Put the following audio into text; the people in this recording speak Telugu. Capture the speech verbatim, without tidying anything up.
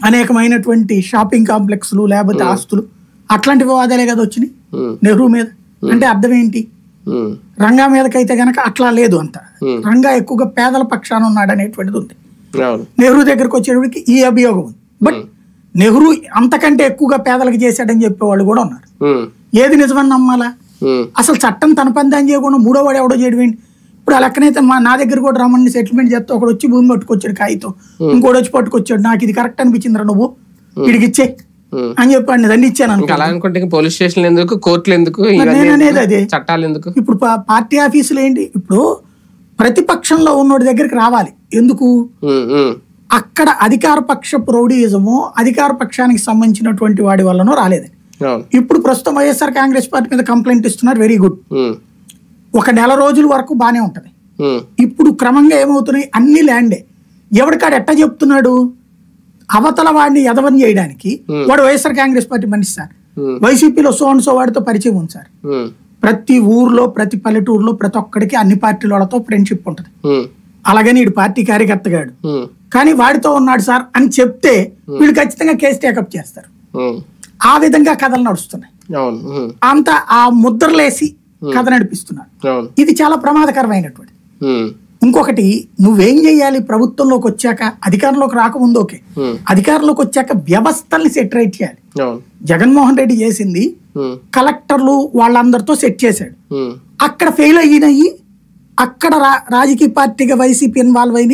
అనేకమైనటువంటి షాపింగ్ కాంప్లెక్స్లు లేకపోతే ఆస్తులు అట్లాంటి వివాదాలే కదా వచ్చినాయి నెహ్రూ మీద. అంటే అర్థం ఏంటి? రంగా మీదకైతే గనక అట్లా లేదు అంత. రంగా ఎక్కువగా పేదల పక్షాన ఉన్నాడు అనేటువంటిది ఉంది. నెహ్రూ దగ్గరకు వచ్చేటప్పటికి ఈ అభియోగం ఉంది. బట్ నెహ్రూ అంతకంటే ఎక్కువగా పేదలకు చేశాడని చెప్పేవాళ్ళు కూడా ఉన్నారు. ఏది నిజమని నమ్మాలా? అసలు చట్టం తన పని దాని చేయకుండా మూడో వాడు ఎవడో చేయడం ఏంటి? ఇప్పుడు ఆ లెక్కనైతే మా నా దగ్గర కూడా రమ్మని సెటిల్మెంట్ చేస్తే ఒకడు వచ్చి భూమి పట్టుకొచ్చాడు కాగితం, ఇంకోటి వచ్చి పట్టుకొచ్చాడు, నాకు ఇది కరెక్ట్ అనిపించిందిరా నువ్వు వీడికి ఇచ్చే అని చెప్పి దండి ఇచ్చాను అనుకుంటే పోలీస్ స్టేషన్ ఎందుకు, కోర్టులు ఎందుకు, నేను అనేది అదే చట్టాలు ఎందుకు? ఇప్పుడు పార్టీ ఆఫీసులు ఏంటి? ఇప్పుడు ప్రతిపక్షంలో ఉన్నోడి దగ్గరికి రావాలి ఎందుకు? అక్కడ అధికార పక్ష ప్రౌఢిజమో అధికార పక్షానికి సంబంధించినటువంటి వాడి వల్లనో రాలేదు. ఇప్పుడు ప్రస్తుతం వైఎస్ఆర్ కాంగ్రెస్ పార్టీ మీద కంప్లైంట్ ఇస్తున్నారు, వెరీ గుడ్. ఒక నెల రోజుల వరకు బానే ఉంటది. ఇప్పుడు క్రమంగా ఏమవుతున్నాయి, అన్ని ల్యాండే. ఎవడికాడు ఎట్టా చెప్తున్నాడు? అవతల వాడిని ఎదవని చేయడానికి వాడు వైఎస్ఆర్ కాంగ్రెస్ పార్టీ మనిషి సార్, వైసీపీలో సో అండ్ సో వాడితో పరిచయం ఉంది సార్. ప్రతి ఊర్లో ప్రతి పల్లెటూరులో ప్రతి ఒక్కడికి అన్ని పార్టీల వాళ్ళతో ఫ్రెండ్షిప్ ఉంటది. అలాగని వీడు పార్టీ కార్యకర్తగాడు కానీ వాడితో ఉన్నాడు సార్ అని చెప్తే వీళ్ళు ఖచ్చితంగా కేసు టేకప్ చేస్తారు. ఆ విధంగా కథలు నడుస్తున్నాయి. అంత ఆ ముద్రలేసి కథ నడిపిస్తున్నారు. ఇది చాలా ప్రమాదకరమైనటువంటి. ఇంకొకటి, నువ్వేం చెయ్యాలి ప్రభుత్వంలోకి వచ్చాక? అధికారంలోకి రాకముందు ఓకే, అధికారంలోకి వచ్చాక వ్యవస్థల్ని సెట్ రైట్ చేయాలి. జగన్మోహన్ రెడ్డి చేసింది కలెక్టర్లు వాళ్ళందరితో సెట్ చేశాడు. అక్కడ ఫెయిల్ అయినాయి, అక్కడ రాజకీయ పార్టీగా వైసీపీ ఇన్వాల్వ్ అయింది.